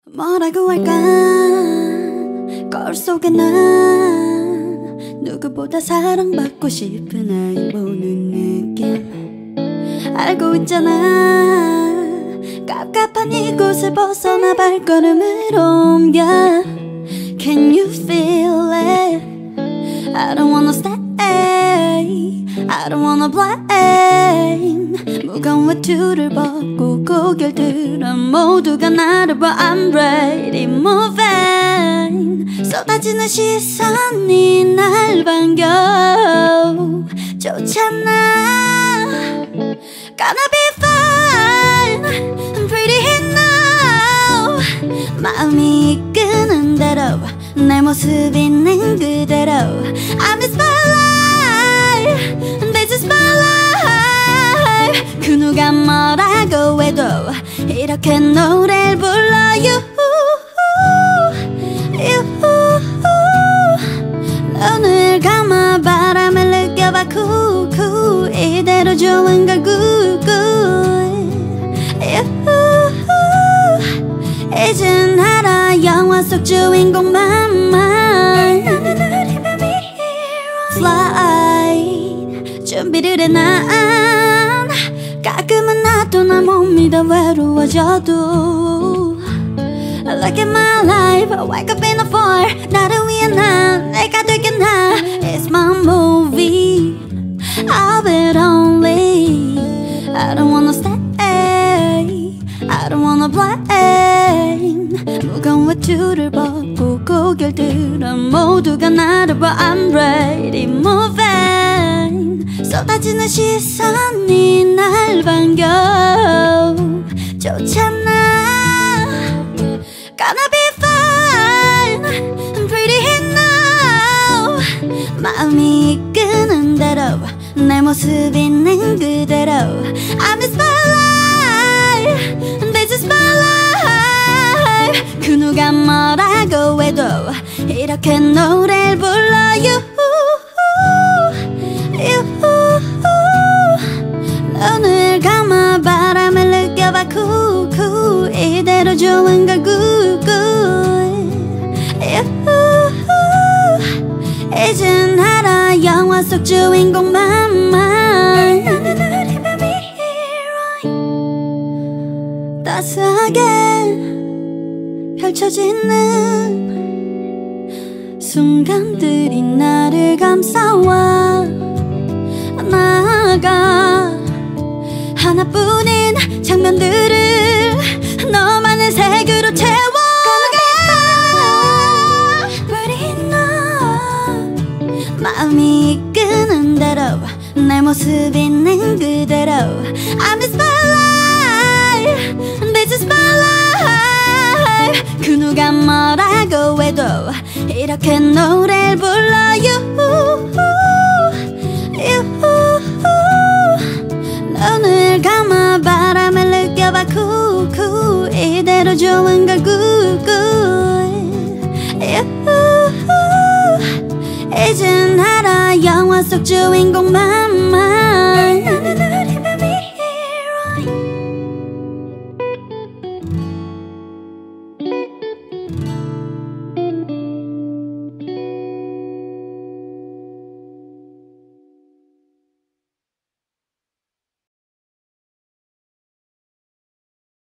뭐라고 할까 거울 속에 난 누구보다 사랑받고 싶은 아이 보는 느낌 알고 있잖아. 갑갑한 이곳을 벗어나 발걸음을 옮겨. Can you feel it? I don't wanna stay, I don't wanna blame. 무거운 외투를 벗고 고개를 들어 모두가 나를 봐. I'm ready, moving. 쏟아지는 시선이 날 반겨. 좋잖아. Gonna be fine, I'm pretty now. 마음이 이끄는 대로 내 모습 있는 그대로 I'm in spotlight, this is my life. 그 누가 뭐라고 해도 이렇게 노래를 불러요. 눈을 감아 바람을 느껴봐. 쿠쿠 이대로 좋은 걸 굿굿. 이젠 알아 영화 속 주인공만. Fly 준비를 해 난. 가끔은 나도 날 못 믿어 외로워져도. Look at my life, I wake up in the fall. 나를 위해 난 내가 되겠나. It's my movie, I'll be lonely. I don't wanna stay, I don't wanna blame. 무거운 외투를 벗고 고개를 들어 모두가 나를 봐. I'm ready, moving. 쏟아지는 시선이 날 반겨. 좋잖아. Gonna be fine, I'm pretty now. 마음이 이끄는 대로 내 모습 있는 그대로 I'm in spotlight, this is my life. 그 누가 뭐라고 해도 이렇게 노래를 불러요. 눈을 감아 바람을 느껴봐. 쿠쿠 이대로 좋은 걸 굿굿. 이젠 알아 영화 속 주인공만. 따스하게 펼쳐지는 순간들이 나를 감싸와. 나아가 하나뿐인 장면들을 너만의 색으로 채워가. Pretty now. 마음이 이끄는 대로 내 모습 있는 그대로 I'm in spotlight, this is my life. 그 누가 뭐라고 해도 이렇게 노래를 불러요. 눈을 감아 바람을 느껴봐. 쿠쿠 이대로 좋은 걸 굿굿. 이젠 알아 영화 속 주인공만.